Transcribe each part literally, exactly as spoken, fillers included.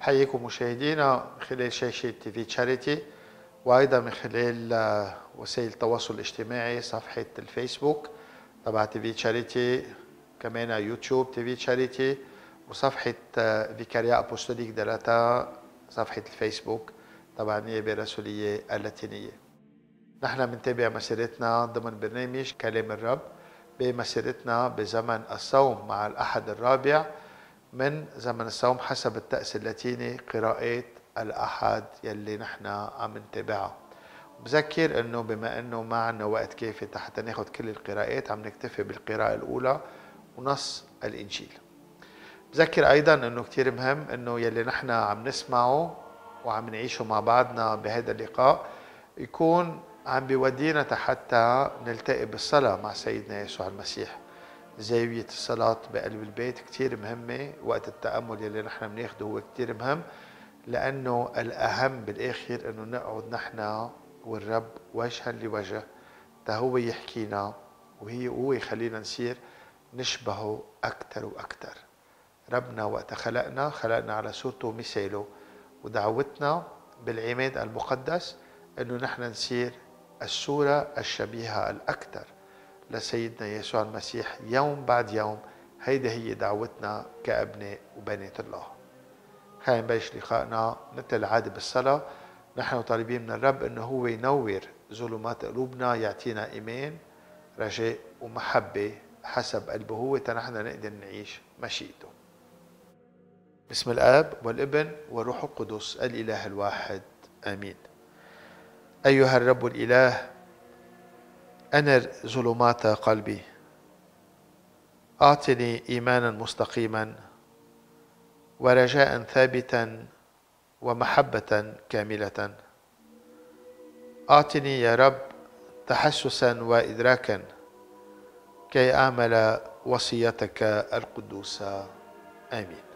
حييكم مشاهدينا من خلال شاشة تي في تشاريتي، وأيضا من خلال وسائل التواصل الاجتماعي، صفحة الفيسبوك تبع تي في تشاريتي، كمان يوتيوب تي في تشاريتي، وصفحة فيكاريا أبوستوليك دلاتا، صفحة الفيسبوك تبع النيابة الرسولية اللاتينية. نحن بنتابع مسيرتنا ضمن برنامج كلام الرب بمسيرتنا بزمن الصوم مع الأحد الرابع من زمن الصوم حسب الطقس اللاتيني، قراءات الأحد يلي نحن عم نتابعها. بذكر انه بما انه ما عنا وقت كافي حتى ناخد كل القراءات، عم نكتفي بالقراءة الأولى ونص الإنجيل. بذكر أيضا انه كتير مهم انه يلي نحن عم نسمعه وعم نعيشه مع بعضنا بهذا اللقاء يكون عم بيودينا حتى نلتقي بالصلاة مع سيدنا يسوع المسيح. زاوية الصلاة بقلب البيت كتير مهمة، وقت التأمل يلي نحن بناخده هو كتير مهم، لأنه الأهم بالآخر أنه نقعد نحن والرب وجها لوجه تا هو يحكينا وهي هو يخلينا نصير نشبهه أكتر وأكتر. ربنا وقت خلقنا خلقنا على صورته ومثاله، ودعوتنا بالعماد المقدس أنه نحن نصير الصورة الشبيهة الأكثر لسيدنا يسوع المسيح يوم بعد يوم. هيدا هي دعوتنا كأبناء وبنات الله. خلينا نبلش لقائنا مثل العادة بالصلاة. نحن طالبين من الرب أنه هو ينور ظلمات قلوبنا، يعطينا إيمان رجاء ومحبة حسب قلبه هو تنحن نقدر نعيش مشيئته. بسم الآب والابن والروح القدس الإله الواحد آمين. أيها الرب الإله، أنر ظلمات قلبي، أعطني إيمانا مستقيما ورجاء ثابتا ومحبة كاملة. أعطني يا رب تحسسا وإدراكا كي أعمل وصيتك القدوسة. آمين.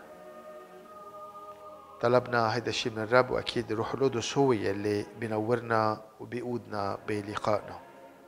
طلبنا هيدا الشيء من الرب، وأكيد الروح القدس هو يلي بينورنا وبيقودنا بلقائنا.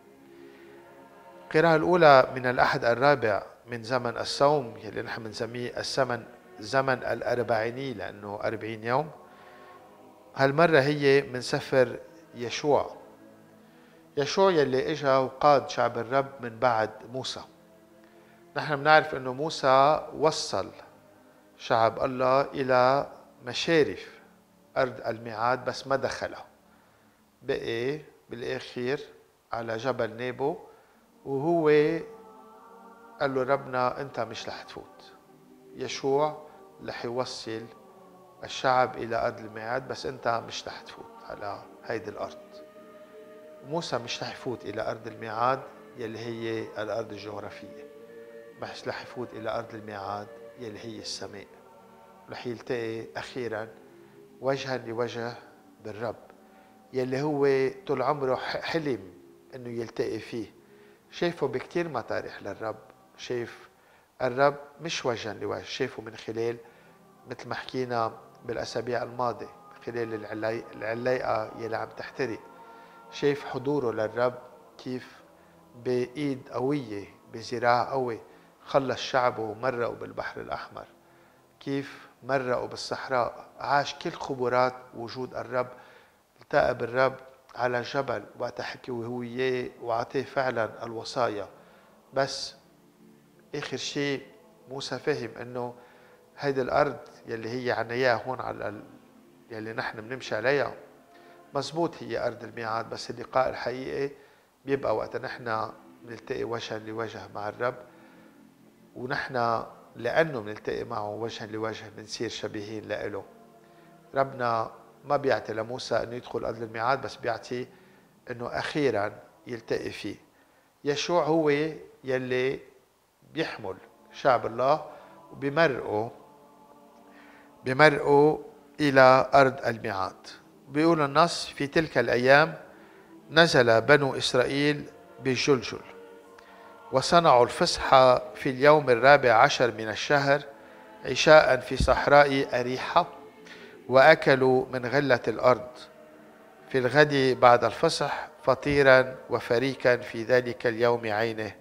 القراءة الأولى من الأحد الرابع من زمن الصوم يلي نحن بنسميه الزمن زمن الأربعيني لأنه أربعين يوم. هالمرة هي من سفر يشوع. يشوع يلي إجا وقاد شعب الرب من بعد موسى. نحن بنعرف أنه موسى وصل شعب الله إلى مشارف أرض الميعاد بس ما دخلها، بقي بالآخر على جبل نيبو، وهو قال له ربنا أنت مش رح تفوت. يشوع رح يوصل الشعب إلى أرض الميعاد بس أنت مش رح تفوت على هيدي الأرض. موسى مش رح يفوت إلى أرض الميعاد يلي هي الأرض الجغرافية، مش رح يفوت إلى أرض الميعاد يلي هي السماء. رح يلتقي أخيرا وجها لوجه بالرب يلي هو طول عمره حلم أنه يلتقي فيه. شايفه بكتير مطارح للرب، شايف الرب مش وجها لوجه، شايفه من خلال مثل ما حكينا بالأسابيع الماضية من خلال العلايقة يلي عم تحترق. شايف حضوره للرب كيف بإيد قوية بذراع قوي خلص شعبه ومرقوا بالبحر الأحمر، كيف مرقوا بالصحراء، عاش كل خبرات وجود الرب. التقى بالرب على جبل وقت حكي وهو إياه وعطيه فعلا الوصايا. بس آخر شيء موسى فهم أنه هيدي الأرض يلي هي عنا إياها هون على ال... يلي نحن بنمشي عليها مزبوط هي أرض الميعاد، بس اللقاء الحقيقي بيبقى وقت نحن بنلتقي وجها لوجه مع الرب، ونحن لأنه بنلتقي معه وجها لوجه بنصير شبيهين لإله. ربنا ما بيعطي لموسى أنه يدخل أرض الميعاد، بس بيعطي أنه أخيرا يلتقي فيه. يشوع هو يلي بيحمل شعب الله وبيمرقوا بيمرقوا إلى أرض الميعاد. بيقول النص في تلك الأيام نزل بنو إسرائيل بجلجل وصنعوا الفصح في اليوم الرابع عشر من الشهر عشاء في صحراء أريحة، وأكلوا من غلة الأرض. في الغد بعد الفصح فطيرا وفريكا في ذلك اليوم عينه،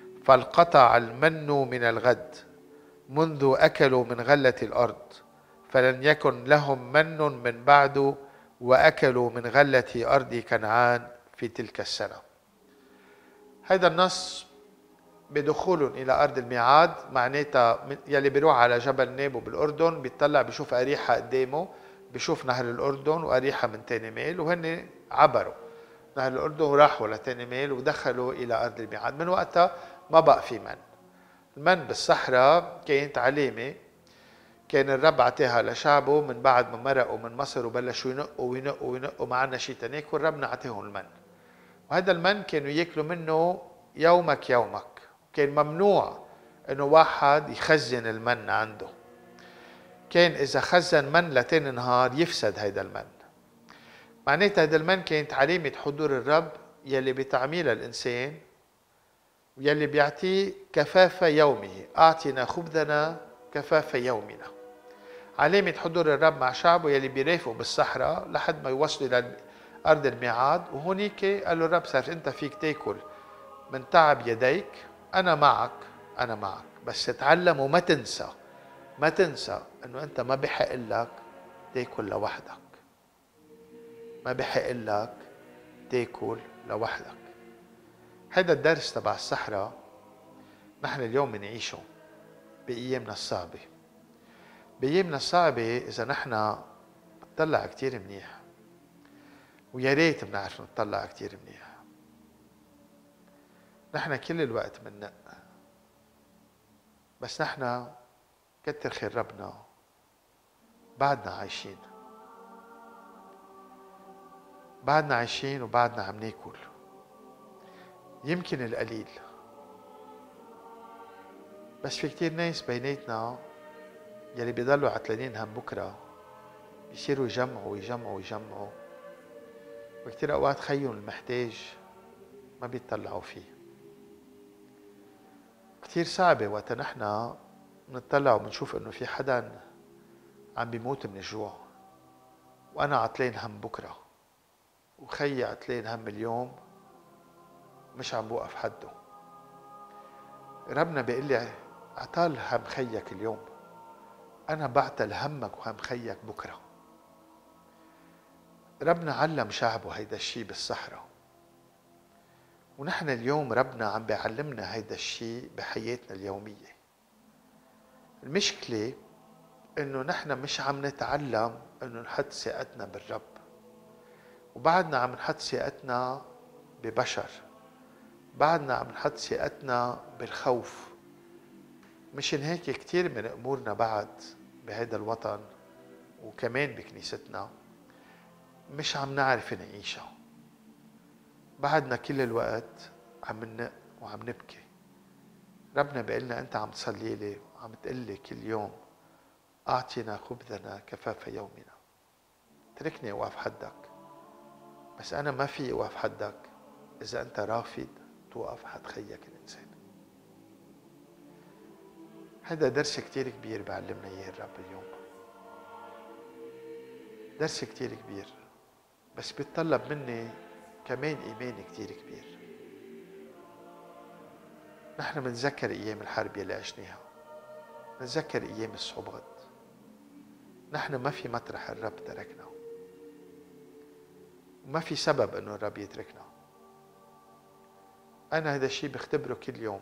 فانقطع المن من الغد منذ أكلوا من غلة الأرض، فلن يكن لهم من من بعده وأكلوا من غلة أرض كنعان في تلك السنة. هذا النص بدخولهم إلى أرض الميعاد معناتها يلي بيروح على جبل نيبو بالأردن بيطلع بيشوف أريحة قدامه، بيشوف نهر الأردن وأريحة من تاني ميل، وهن عبروا نهر الأردن وراحوا لتاني ميل ودخلوا إلى أرض الميعاد. من وقتها ما بقى في من. المن بالصحراء كانت علامة كان الرب عطاها لشعبه من بعد ما مرقوا من مصر وبلشوا ينقوا وينقوا وينقوا ما عنا شيء تانيك، والرب نعطيهم المن. وهذا المن كانوا ياكلوا منه يومك يومك، كان ممنوع انه واحد يخزن المن عنده. كان اذا خزن من لتاني نهار يفسد هيدا المن. معناتها هيدا المن كانت علامة حضور الرب يلي بتعميلها الانسان ويلي بيعطيه كفافة يومه. اعطنا خبزنا كفافة يومنا، علامة حضور الرب مع شعبه يلي بيرافقوا بالصحراء لحد ما يوصلوا الى ارض الميعاد. وهونيك قال له الرب صار انت فيك تاكل من تعب يديك، انا معك انا معك، بس تتعلم وما تنسى ما تنسى انه انت ما بحق لك تاكل لوحدك، ما بحق لك تاكل لوحدك. هذا الدرس تبع الصحراء نحن اليوم بنعيشه بايامنا الصعبه. بايامنا الصعبه اذا نحن نطلع كتير منيح، ويا ريت بنعرف نطلع كتير منيح، نحن كل الوقت بننق، بس نحن كتر خير ربنا بعدنا عايشين، بعدنا عايشين وبعدنا عم ناكل. يمكن القليل، بس في كتير ناس بيناتنا يلي بيضلوا عتلانين هم بكره بيصيروا يجمعوا ويجمعوا ويجمعوا، وكتير اوقات خيهم المحتاج ما بيطلعوا فيه. كتير صعبة وقت نحن بنطلع وبنشوف انه في حدا عم بيموت من الجوع وانا عتلان هم بكره، وخيي عتلان هم اليوم مش عم بوقف حده. ربنا بيقول لي اعطال هم خيك اليوم، انا بعتل همك وهم خيك بكره. ربنا علم شعبه هيدا الشيء بالصحراء، ونحن اليوم ربنا عم بيعلمنا هيدا الشيء بحياتنا اليومية. المشكلة انه نحن مش عم نتعلم انه نحط ثقتنا بالرب، وبعدنا عم نحط ثقتنا ببشر، بعدنا عم نحط ثقتنا بالخوف. مشان هيك كتير من امورنا بعد بهيدا الوطن وكمان بكنيستنا مش عم نعرف نعيشها. بعدنا كل الوقت عم ننق وعم نبكي. ربنا بيقلنا انت عم تصلي لي وعم تقلي كل يوم اعطينا خبزنا كفاف يومنا. تركني اوقف حدك، بس انا ما في اوقف حدك اذا انت رافض توقف حد خيك الانسان. هذا درس كتير كبير بعلمنا اياه الرب اليوم، درس كتير كبير، بس بيتطلب مني كمان ايمان كتير كبير. نحن بنتذكر ايام الحرب يلي عشناها، بنتذكر ايام الصعوبات. نحن ما في مطرح الرب تركنا، وما في سبب انه الرب يتركنا. انا هذا الشيء بختبره كل يوم.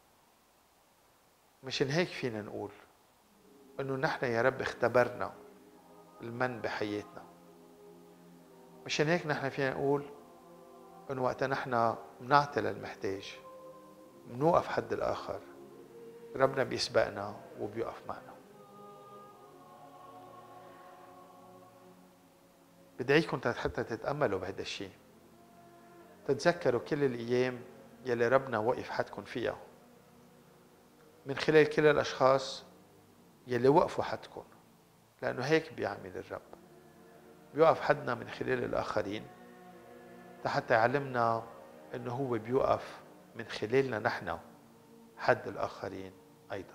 مشان هيك فينا نقول انه نحن يا رب اختبرنا المن بحياتنا. مشان هيك نحن فينا نقول انه وقت نحن بنعطي للمحتاج بنوقف حد الاخر، ربنا بيسبقنا وبيوقف معنا. بدعيكم حتى تتأملوا بهذا الشيء، تتذكروا كل الأيام يلي ربنا وقف حدكم فيها من خلال كل الأشخاص يلي وقفوا حدكم، لأنه هيك بيعمل الرب، بيوقف حدنا من خلال الآخرين حتى يعلمنا أنه هو بيوقف من خلالنا نحن حد الآخرين أيضا.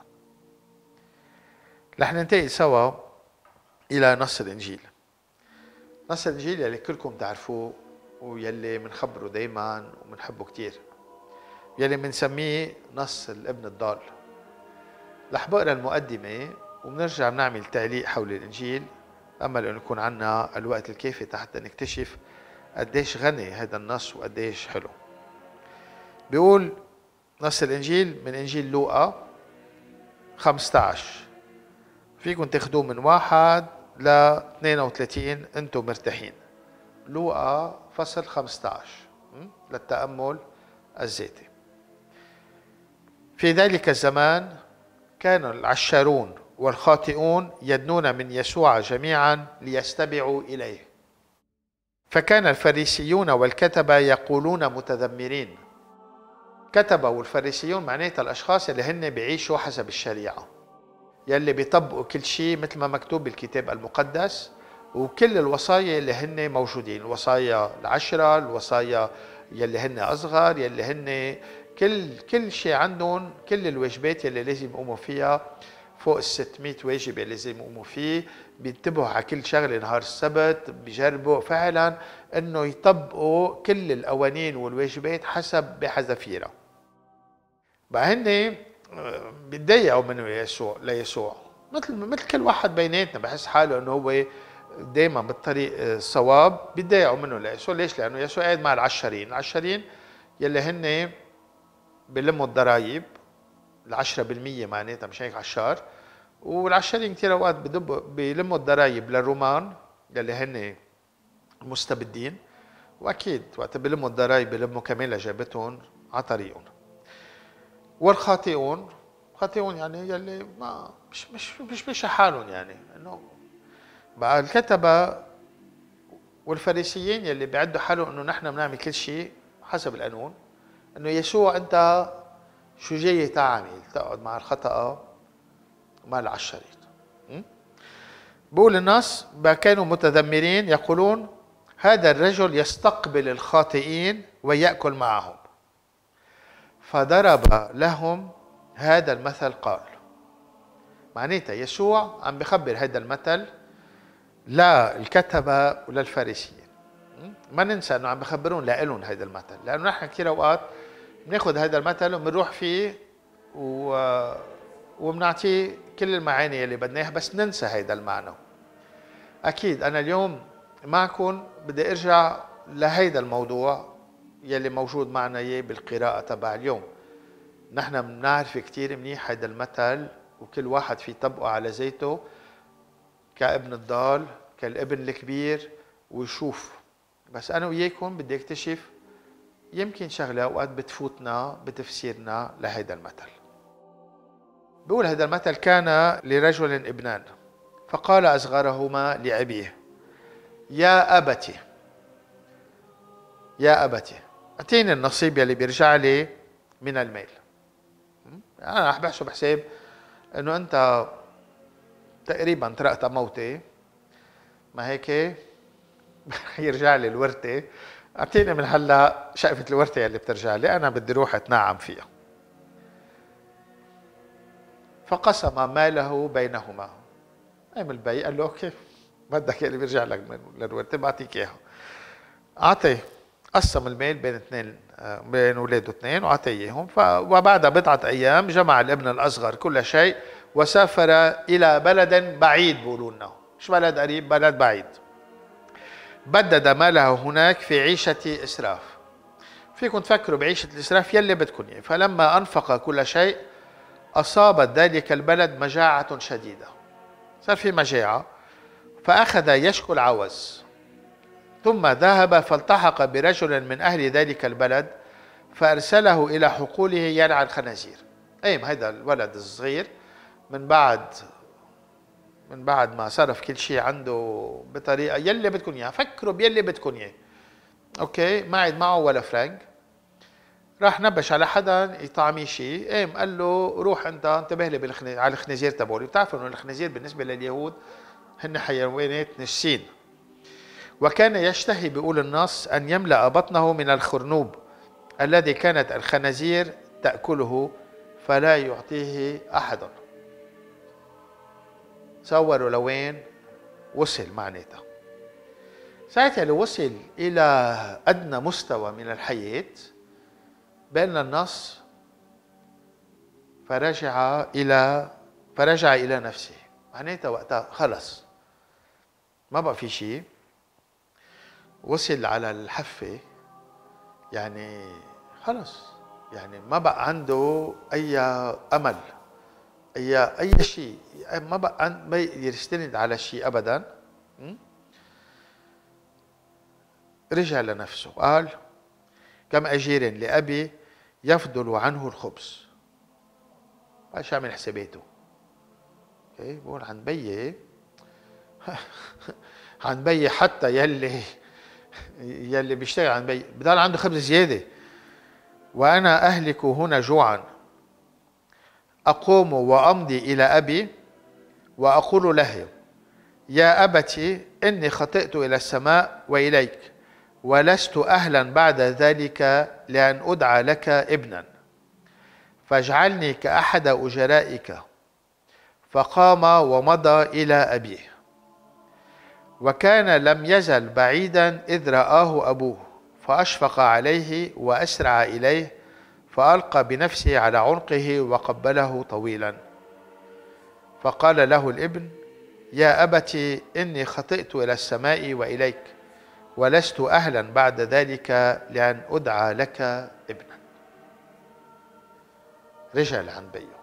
رح ننتقل سوا إلى نص الإنجيل. نص الإنجيل يلي كلكم تعرفوه ويلي منخبره دايما ومنحبه كتير، يلي منسميه نص الابن الضال. رح بقرا المقدمة وبنرجع بنعمل تعليق حول الإنجيل، أمل أن يكون عنا الوقت الكافي حتى نكتشف قديش غني هذا النص وقديش حلو. بيقول نص الإنجيل من إنجيل لوقا خمسة عشر، فيكم تاخدوه من واحد ل اثنين وثلاثين انتم مرتاحين. لوقا فصل خمسة عشر للتأمل الذاتي. في ذلك الزمان كان العشارون والخاطئون يدنون من يسوع جميعا ليستمعوا إليه، فكان الفريسيون والكتبة يقولون متذمرين. كتبة والفريسيون معناتها الأشخاص اللي هن بيعيشوا حسب الشريعة، يلي بيطبقوا كل شيء مثل ما مكتوب بالكتاب المقدس، وكل الوصايا اللي هن موجودين، الوصايا العشرة، الوصايا يلي هن أصغر، يلي هن كل كل شيء عندهم، كل الواجبات يلي لازم يقوموا فيها، فوق ال ستمئة واجب اللي لازم يقوموا فيه، بينتبهوا على كل شغله نهار السبت، بيجربوا فعلا انه يطبقوا كل القوانين والواجبات حسب بحذافيرها. بقى هن بيتضايقوا منه يسوع ليسوع، مثل مثل كل واحد بيناتنا بحس حاله انه هو دائما بالطريق الصواب، بيتضايقوا منه ليسوع. ليش؟ لانه يسوع قاعد مع العشرين، العشرين يلي هن بيلموا الضرايب، العشرة بالمية معناتها مش هيك عشار، والعشرين كثير اوقات بدبوا بيلموا الضرايب للرومان يلي هن مستبدين، واكيد وقت بيلموا الضرايب بيلموا كمان لجابتهم على طريقهم. والخاطئون، خاطئون يعني يلي ما مش مش مش مش حالهم، يعني انه بقى الكتبة والفريسيين يلي بيعدوا حالهم انه نحن بنعمل كل شيء حسب القانون، انه يسوع انت شو جاي تعمل؟ تقعد مع الخطأ ومع العشرين. بقول الناس كانوا متذمرين يقولون هذا الرجل يستقبل الخاطئين ويأكل معهم، فضرب لهم هذا المثل قال. معناتها يسوع عم بخبر هذا المثل للكتبة وللفارسيين. ما ننسى انه عم بخبرون لهم هذا المثل، لانه نحن كثير اوقات بناخذ هذا المثل وبنروح فيه و... وبنعطيه كل المعاني اللي بدنا اياها، بس ننسى هذا المعنى. اكيد انا اليوم معكم بدي ارجع لهيدا الموضوع يلي موجود معنا اياه بالقراءة تبع اليوم. نحن بنعرف كثير منيح هذا المثل، وكل واحد في يطبقه على ذاته كابن الضال، كالابن الكبير، ويشوف. بس انا وياكم بدي اكتشف يمكن شغله اوقات بتفوتنا بتفسيرنا لهذا المثل. بيقول هذا المثل كان لرجل ابنان، فقال اصغرهما لابيه يا ابتي يا ابتي اعطيني النصيب يلي بيرجع لي من المال. انا رح بحسب حساب انه انت تقريبا طرقت موتي، ما هيك يرجع لي الورثه، اعطيني من هلا شقفه الورثه يلي بترجع لي، انا بدي روح اتنعم فيها. فقسم ماله بينهما. قام البي قال له اوكي، بدك يلي بيرجع لك من الورثه بعطيك اياها. اعطيه، قسم المال بين اثنين، بين اولاده اثنين واعطيه اياهم. وبعد بضعه ايام جمع الابن الاصغر كل شيء وسافر الى بلد بعيد. بيقولوا لنا مش بلد قريب، بلد بعيد. بدد ماله هناك في عيشة إسراف. فيكم تفكروا بعيشة الإسراف يلي بدكم إياه. فلما أنفق كل شيء أصابت ذلك البلد مجاعة شديدة، صار في مجاعة، فأخذ يشكو العوز. ثم ذهب فالتحق برجل من أهل ذلك البلد فأرسله إلى حقوله يرعى الخنازير. أي هذا الولد الصغير من بعد من بعد ما صرف كل شيء عنده بطريقه يلي بدكم اياها، فكروا بيلي بدكم اياه. اوكي، ما عاد معه ولا فرنك، راح نبش على حدا يطعميه شيء، قام قال له روح انت انتبه لي بالخنازير، على الخنازير تبعولي. بتعرفوا انه الخنازير بالنسبه لليهود هن حيوانات نجسين، وكان يشتهي بيقول النص ان يملا بطنه من الخرنوب الذي كانت الخنازير تاكله فلا يعطيه احد. تصوروا لوين وصل معناتها. ساعتها لو وصل إلى أدنى مستوى من الحياة بأن النص فرجع إلى فرجع إلى نفسه. معناتها وقتها خلص ما بقى في شيء، وصل على الحفة، يعني خلص، يعني ما بقى عنده أي أمل، أي أي شيء، ما بقى ما يستند على شيء أبدا. رجع لنفسه قال كم أجير لأبي يفضل عنه الخبز. باش يعمل حساباته. اوكي، بقول عن بيي عن بيي حتى يلي يلي بيشتغل عن بيي بضل عنده خبز زياده، وانا اهلك هنا جوعا. اقوم وامضي الى ابي واقول له يا ابت اني خطئت الى السماء واليك، ولست اهلا بعد ذلك لان ادعى لك ابنا، فاجعلني كأحد أجرائك. فقام ومضى إلى أبيه، وكان لم يزل بعيدا إذ رآه أبوه، فأشفق عليه وأسرع إليه، فألقى بنفسه على عنقه وقبله طويلا. فقال له الابن يا أبت إني خطئت إلى السماء وإليك، ولست أهلا بعد ذلك لأن أدعى لك ابنا. رجع لعند بيه،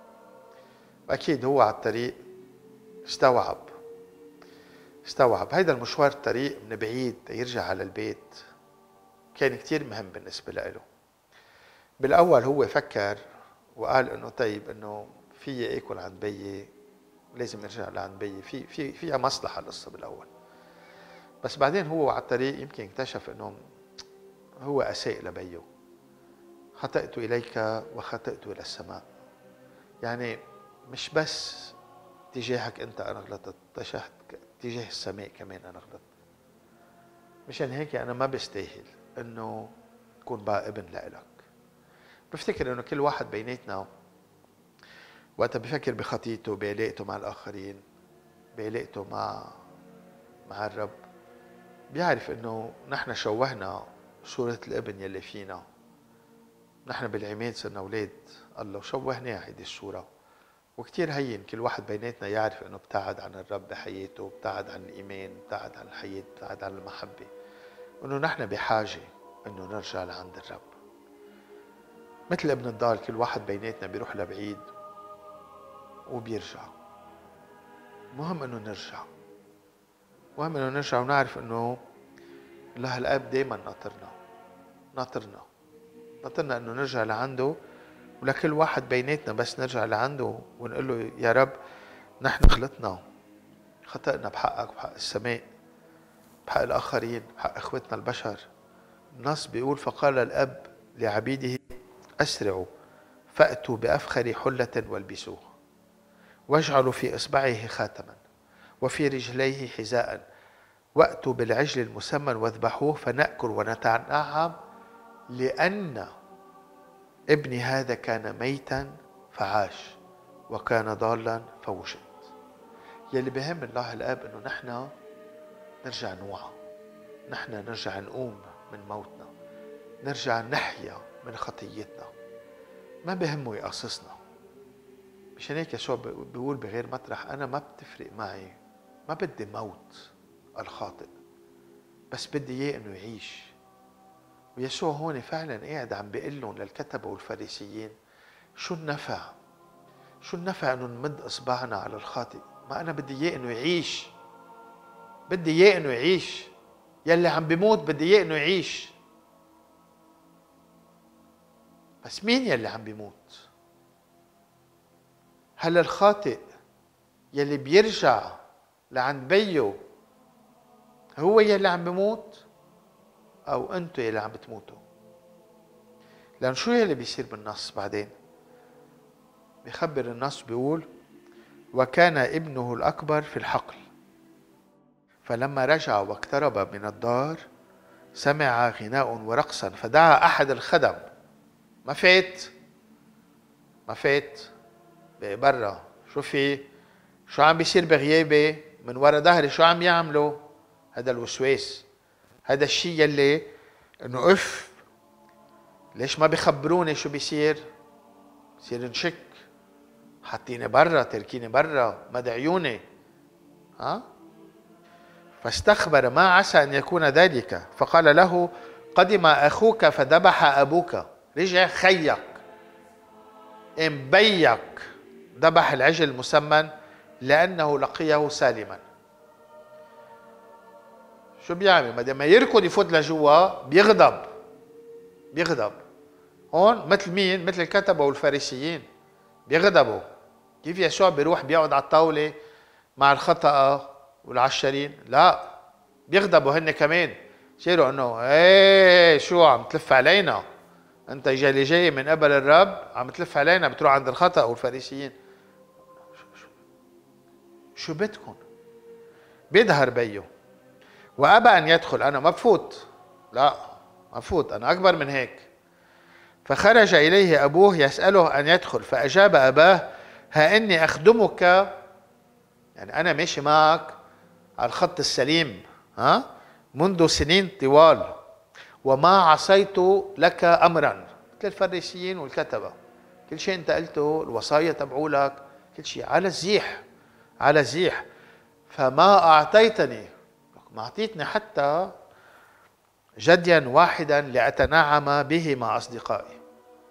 أكيد هو على الطريق استوعب استوعب هيدا المشوار، الطريق من بعيد يرجع على البيت كان كتير مهم بالنسبة له. بالأول هو فكر وقال إنه طيب إنه في آكل عند بيي، لازم أرجع لعند بيي، في في فيها مصلحة القصة بالأول. بس بعدين هو على الطريق يمكن اكتشف إنه هو أساء لبيه. خطأت إليك وخطأت إلى السماء، يعني مش بس تجاهك أنت أنا غلطت، تجاه السماء كمان أنا غلطت. مشان هيك أنا ما بستاهل إنه كون بقى ابن لإلك. بفتكر إنه كل واحد بيناتنا وقتها بفكر بخطيته، بعلاقته مع الآخرين، بعلاقته مع مع الرب، بيعرف إنه نحن شوهنا صورة الابن يلي فينا. نحن بالعماد صرنا أولاد الله وشوهناها هيدي الصورة. وكتير هين كل واحد بيناتنا يعرف إنه ابتعد عن الرب بحياته، ابتعد عن الإيمان، ابتعد عن الحياة، ابتعد عن المحبة، إنه نحن بحاجة إنه نرجع لعند الرب. مثل ابن الضال، كل واحد بيناتنا بيروح لبعيد وبيرجع. مهم إنه نرجع، مهم إنه نرجع ونعرف إنه الله الآب دايما ناطرنا ناطرنا ناطرنا إنه نرجع لعنده. ولكل واحد بيناتنا بس نرجع لعنده ونقول له يا رب نحن غلطنا، خطأنا بحقك، بحق السماء، بحق الآخرين، بحق إخوتنا البشر. النص بيقول فقال الأب لعبيده أسرعوا فأتوا بأفخر حلة والبسوه، واجعلوا في إصبعه خاتما وفي رجليه حذاء، وأتوا بالعجل المسمن واذبحوه فنأكل ونتنعم، لأن ابني هذا كان ميتا فعاش وكان ضالا فوجد. يلي بهم الله الآب إنه نحن نرجع نوعى، نحن نرجع نقوم من موتنا، نرجع نحيا من خطيتنا. ما بهمه يقصصنا. مشان هيك يسوع بيقول بغير مطرح أنا ما بتفرق معي، ما بدي موت الخاطئ، بس بدي إياه إنه يعيش. ويسوع هون فعلا قاعد عم بيقول لهم للكتبة والفريسيين شو النفع؟ شو النفع إنه نمد إصبعنا على الخاطئ؟ ما أنا بدي إياه إنه يعيش، بدي إياه إنه يعيش. يلي عم بيموت بدي إياه إنه يعيش. بس مين يلي عم بيموت؟ هل الخاطئ يلي بيرجع لعند بيه هو يلي عم بيموت، أو أنتوا يلي عم بتموتوا؟ لأن شو يلي بيصير بالنص بعدين؟ بيخبر النص بيقول وكان ابنه الأكبر في الحقل، فلما رجع واقترب من الدار سمع غناء ورقصا، فدعا أحد الخدم. ما فات ما فات برا، شو في؟ شو عم بيصير بغيابي من ورا ظهري؟ شو عم يعملوا؟ هذا الوسواس، هذا الشيء يلي انه اف ليش ما بيخبروني شو بيصير؟ بصير نشك. حاطيني برا، تركيني برا، مدعيوني. ها؟ فاستخبر ما عسى أن يكون ذلك، فقال له قدم أخوك فذبح أبوك. رجع خيك ام بيك ذبح العجل المسمن لأنه لقيه سالما. شو بيعمل؟ ما دام يركض يفوت لجوا بيغضب بيغضب هون مثل مين؟ مثل الكتبة والفارسيين بيغضبوا. كيف يسوع بيروح بيقعد على الطاولة مع الخطأ والعشرين؟ لا، بيغضبوا هن كمان. شيروا انه ايه شو عم تلف علينا؟ انت جاي جاي من قبل الرب عم تلف علينا، بتروح عند الخطأ والفارسيين. شو, شو, شو بدكم؟ بيظهر بيه وابى ان يدخل. انا ما بفوت، لا ما بفوت، انا اكبر من هيك. فخرج اليه ابوه يساله ان يدخل، فاجاب اباه ها اني اخدمك، يعني انا ماشي معك على الخط السليم ها منذ سنين طوال، وما عصيت لك امرا. مثل الفريسيين والكتبه، كل شيء انت قلته الوصايا تبعولك كل شيء على الزيح على الزيح، فما اعطيتني، ما اعطيتني حتى جديا واحدا لاتنعم به مع اصدقائي.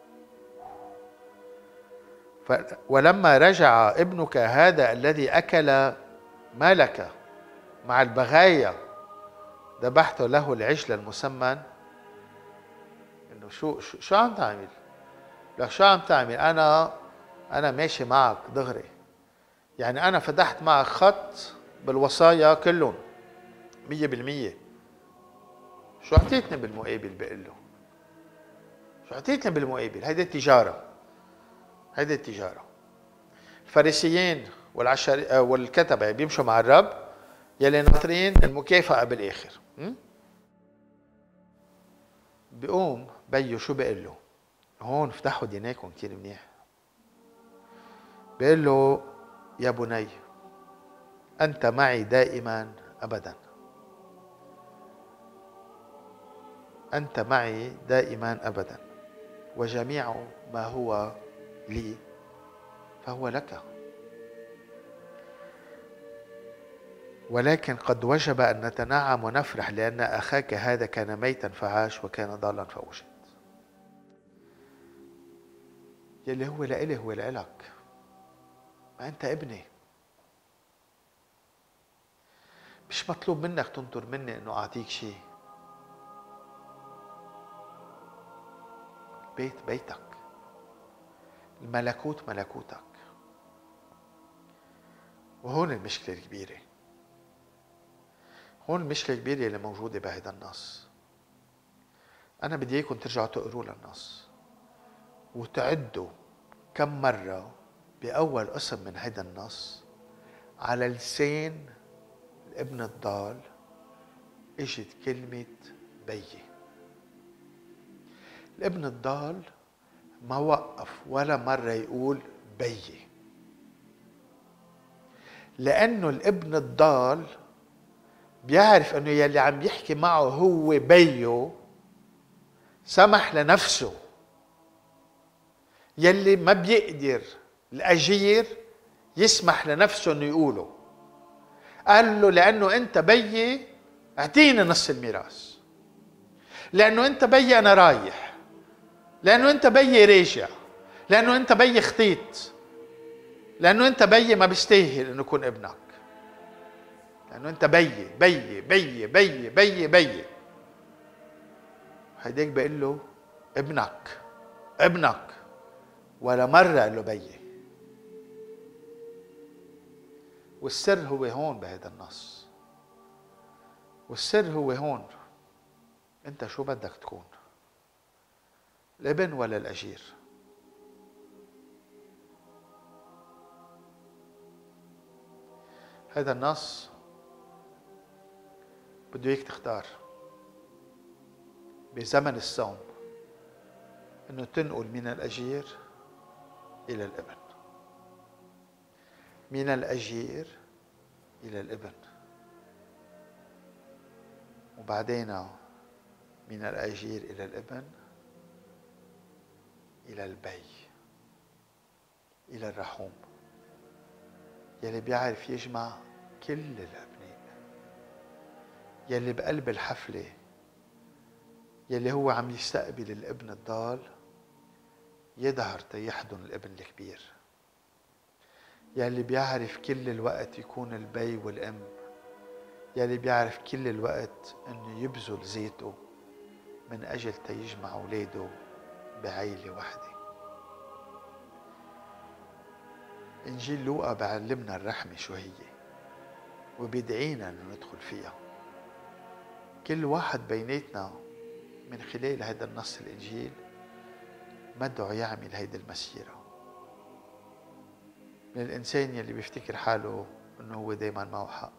ولما رجع ابنك هذا الذي اكل مالك مع البغايا ذبحت له العجل المسمن. انه شو شو, شو عم تعمل؟ لك شو عم تعمل؟ انا انا ماشي معك دغري، يعني انا فتحت معك خط بالوصايا كلهم مية بالمية. شو اعطيتني بالمقابل؟ بقول له شو اعطيتني بالمقابل؟ هيدي التجاره، هيدي التجاره. الفارسيين والعشر والكتبه بيمشوا مع الرب يلي ناطرين المكافاه بالاخر. بيقوم بيو شو بقول له؟ هون افتحوا ديناكم كتير منيح. بيقول له يا بني أنت معي دائما أبدا، أنت معي دائما أبدا، وجميع ما هو لي فهو لك، ولكن قد وجب أن نتنعم ونفرح لأن أخاك هذا كان ميتا فعاش وكان ضالا فوجد. يلي هو لإلي هو لإلك، ما أنت ابني. مش مطلوب منك تنطر مني إنه أعطيك شيء. بيت بيتك، الملكوت ملكوتك. وهون المشكلة الكبيرة، هون المشكلة الكبيرة اللي موجودة بهذا النص. أنا بدي إياكم ترجعوا تقروا للنص وتعدوا كم مرة بأول قسم من هذا النص على لسان الابن الضال اجت كلمة بيي. الابن الضال ما وقف ولا مرة يقول بيي، لأنه الابن الضال بيعرف أنه يلي عم يحكي معه هو بيو، سمح لنفسه. يلي ما بيقدر الأجير يسمح لنفسه أنه يقوله، قال له لأنه أنت بيي اعطيني نص الميراث، لأنه أنت بيي أنا رايح، لأنه أنت بيي راجع، لأنه أنت بيي خطيت، لأنه أنت بيي ما بيستاهل أنه يكون ابنك، لأنه أنت بيي بيي بيي بيي بيي بيي. هيديك بقول له ابنك ابنك، ولا مرة قال له بيي. والسر هو هون بهذا النص، والسر هو هون. أنت شو بدك تكون؟ الابن ولا الأجير؟ هذا النص بده اياك تختار بزمن الصوم انه تنقل من الأجير إلى الابن، من الأجير إلى الابن، وبعدين من الأجير إلى الابن إلى البي. إلى الرحوم، يلي بيعرف يجمع كل الأبناء، يلي بقلب الحفلة، يلي هو عم يستقبل الابن الضال يظهر تيحضن الابن الكبير، يلي بيعرف كل الوقت يكون البي والأم، يلي بيعرف كل الوقت انه يبذل زيته من اجل تيجمع اولاده بعيلة واحدة. انجيل لوقا بعلمنا الرحمة شو هي وبيدعينا انه ندخل فيها. كل واحد بيناتنا من خلال هذا النص الانجيل مدعو يعمل هيدي المسيرة. من الانسان يلي بيفتكر حاله انه هو دايما معه حق،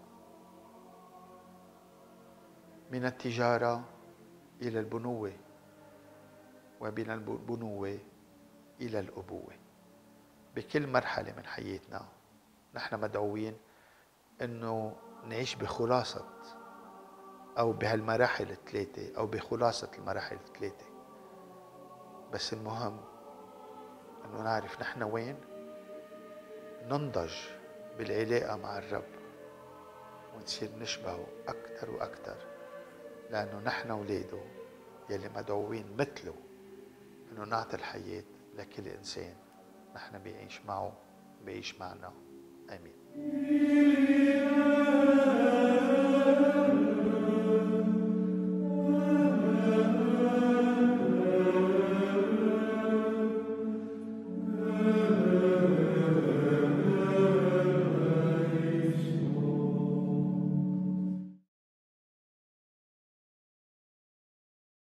من التجارة إلى البنوة، ومن البنوة إلى الأبوة. بكل مرحلة من حياتنا نحن مدعوين أنه نعيش بخلاصة أو بهالمراحل الثلاثة أو بخلاصة المراحل الثلاثة. بس المهم أنه نعرف نحن وين، ننضج بالعلاقة مع الرب ونصير نشبهه أكثر وأكثر، لأنه نحن أولاده يلي مدعوين مثله أنه نعطي الحياة لكل إنسان نحن بيعيش معه بيعيش معنا. آمين.